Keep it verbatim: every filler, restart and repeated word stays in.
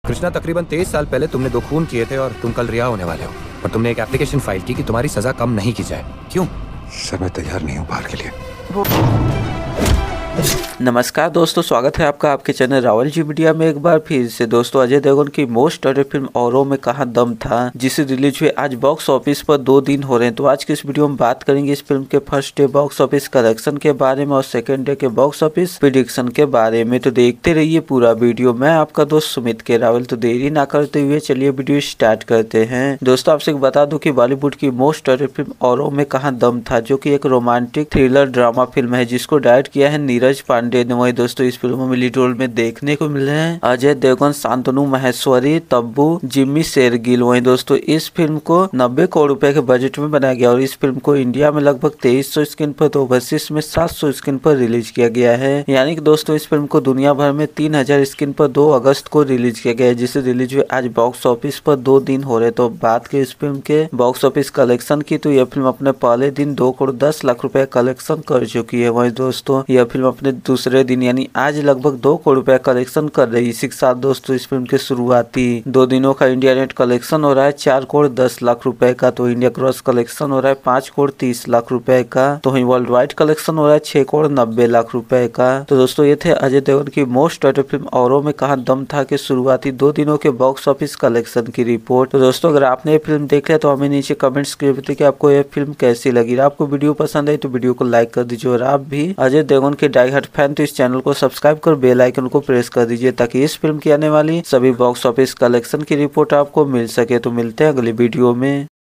कृष्णा, तकरीबन तेईस साल पहले तुमने दो खून किए थे और तुम कल रिहा होने वाले हो, और तुमने एक एप्लीकेशन फाइल की कि तुम्हारी सजा कम नहीं की जाए। क्यों? सर, मैं तैयार नहीं हूँ बाहर के लिए। नमस्कार दोस्तों, स्वागत है आपका आपके चैनल रावल जी मीडिया में एक बार फिर से। दोस्तों, अजय देवगन की मोस्ट अवेटेड फिल्म औरों में कहाँ दम था, जिसे रिलीज हुए आज बॉक्स ऑफिस पर दो दिन हो रहे हैं। तो आज की इस वीडियो में बात करेंगे इस फिल्म के first day box office collection के बारे में और सेकंड डे के बॉक्स ऑफिस प्रेडिक्शन के बारे में। तो देखते रहिए पूरा वीडियो। मैं आपका दोस्त सुमित के रावल। तो देरी ना करते हुए चलिए वीडियो स्टार्ट करते हैं। दोस्तों, आपसे बता दूं कि बॉलीवुड की मोस्ट अवेटेड फिल्म औरों में कहाँ दम था, जो की एक रोमांटिक थ्रिलर ड्रामा फिल्म है, जिसको डायरेक्ट किया है नीरज पांडे ने। वही दोस्तों, इस फिल्म में लीड रोल में देखने को मिले हैं अजय देवगन, शांतनु माहेश्वरी, तब्बू, जिम्मी शेरगिल। वही दोस्तों, इस फिल्म को नब्बे करोड़ रुपए के बजट में बनाया गया और इस फिल्म को इंडिया में लगभग तेईस सौ स्क्रीन पर तो ओवरसीज में सात सौ स्क्रीन पर रिलीज किया गया है। यानी कि दोस्तों, इस फिल्म को दुनिया भर में तीन हजार स्क्रीन पर दो अगस्त को रिलीज किया गया है, जिसे रिलीज हुए आज बॉक्स ऑफिस पर दो दिन हो रहे। तो बात की इस फिल्म के बॉक्स ऑफिस कलेक्शन की, तो यह फिल्म अपने पहले दिन दो करोड़ दस लाख रुपए कलेक्शन कर चुकी है। वही दोस्तों, यह फिल्म अपने दूसरे दिन यानी आज लगभग दो करोड़ रुपए कलेक्शन कर रही है। इसी के साथ दोस्तों, इस फिल्म के शुरुआती दो दिनों का इंडिया नेट कलेक्शन हो रहा है चार करोड़ दस लाख रुपए का। तो इंडिया ग्रॉस कलेक्शन हो रहा है पाँच करोड़ तीस लाख रुपए का। तो वहीं वर्ल्ड वाइड कलेक्शन हो रहा है छह करोड़ नब्बे लाख रुपए का। तो दोस्तों, ये थे अजय देवगन की मोस्ट अवेटेड फिल्म औरों में कहाँ दम था के शुरुआती दो दिनों के बॉक्स ऑफिस कलेक्शन की रिपोर्ट। तो दोस्तों, अगर आपने ये फिल्म देख लिया तो हमें नीचे कमेंट्स करके बताइए कि आपको ये फिल्म कैसी लगी। आपको वीडियो पसंद आई तो वीडियो को लाइक कर दीजिए, और आप भी अजय देवगन के डाई हार्ट फैन तो इस चैनल को सब्सक्राइब कर बेल आइकन को प्रेस कर दीजिए, ताकि इस फिल्म की आने वाली सभी बॉक्स ऑफिस कलेक्शन की रिपोर्ट आपको मिल सके। तो मिलते हैं अगली वीडियो में।